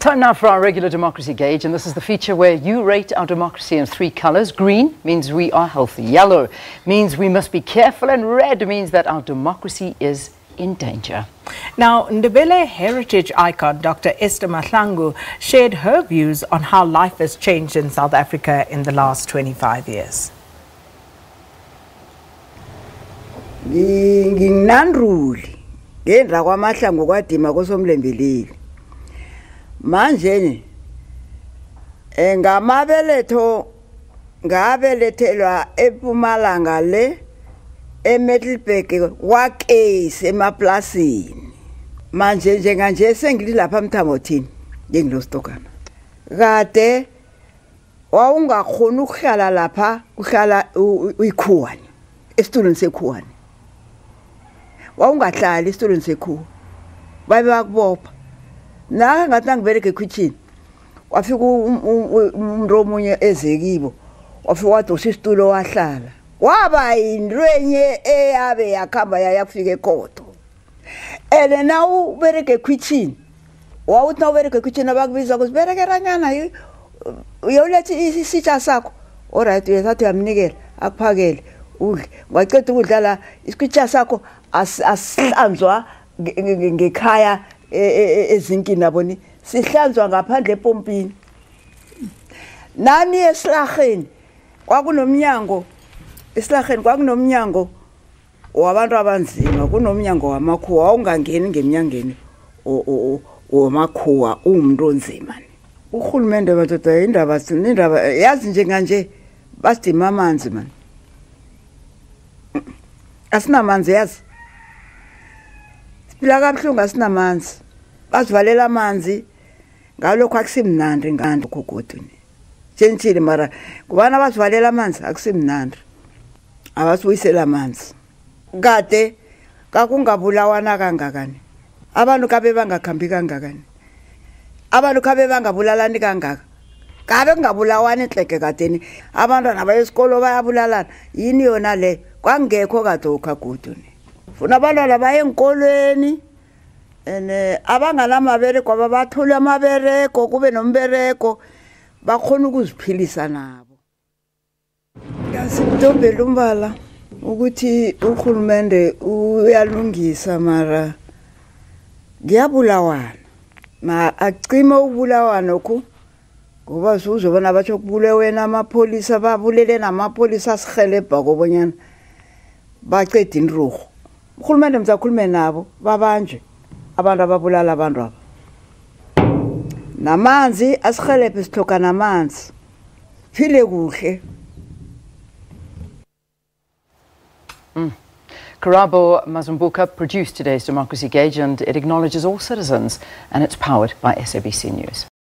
Time now for our regular Democracy Gauge, and this is the feature where you rate our democracy in three colours. Green means we are healthy. Yellow means we must be careful, and red means that our democracy is in danger. Now, Ndebele heritage icon Dr. Esther Mahlangu shared her views on how life has changed in South Africa in the last 25 years. Nginandruli ngendra kwaMahlangu kwadima kosomlembeleli manje ngamabeletho ngabelethelwa eMpumalanga le eMiddelburg waCase emaplasini manje njenganje sengilapha eMthambothini ngengilostokana kade wawungakhona ukuhlala lapha uhlala uyikhuwani esitulweni sekhuwani wawungahlali esitulweni sekhuwa babe bakubopha na ngathi ngibereke kitchen wafika umuntu omunye ezekibo wafika wadosa isitulo wahlala waba indwenye eyabe yakhamba yakufika ekhotho ene na ubereke kitchen wawuthi na ubereke kitchen abakubiza kuziberekeranyana uyolethi isitsha sakho alright uyathatha uyamnikela akuphakele udle waqeda ukudlala isitsha sakho asihlanzwa ngekhaya ezinkini naboni sihlanzwa ngaphandle epompini nani esilaheni kwakunomnyango esilaheni kwakunomnyango wabantu abanzima kunomnyango wamakhuwa ungangeni ngeminyangeni wamakhuwa umuntu onzima uhulumende bathatha indaba yazi njenganje basidima amanzi man asinamanzi yazi siphila kabuhlungu asinamanzi basivalela amanzi ngalokho akusimnandi ngandi gogoduni tshentshile mara kubana basivalela amanzi akusimnandi abasibuyisela amanzi kade kakungabulawana kangakani abantu kabe bangakhambi kangakani abantu kabe bangabulalani kangaka kabe kungabulawani enhleke kadeni abantwana abayesikolo bayabulalana yini yona le kwangekho kade ukhagoduni funa abantwana baye enkolweni ene abanganamabereko ababathula amabereko kube nombereko bakhona ukuziphilisa nabo ngasitombela umbala ukuthi uhulumende uyalungisa mara ngiyabulawana ma acime ukubulawana lokhu ngoba uzobona batsho kubule wena amapolisa babulele namapolisa asihelebha kobonyana baqeda inrugo uhulumende mzakhulume nabo babanje abantu ababulala abantu aba namanzi asihelebhe sithoka namanzi phile kuhle. Karabo Mazumbuka produced today's Democracy Gauge, and it acknowledges all citizens, and it's powered by SABC News.